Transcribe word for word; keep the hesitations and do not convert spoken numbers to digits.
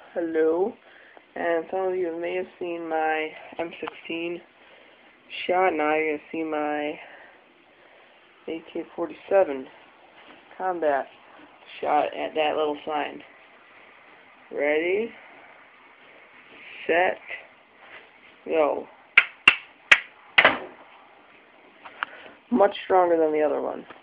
hello, and some of you may have seen my M sixteen shot. Now you're going to see my A K forty-seven combat shot at that little sign. Ready, set, go. Much stronger than the other one.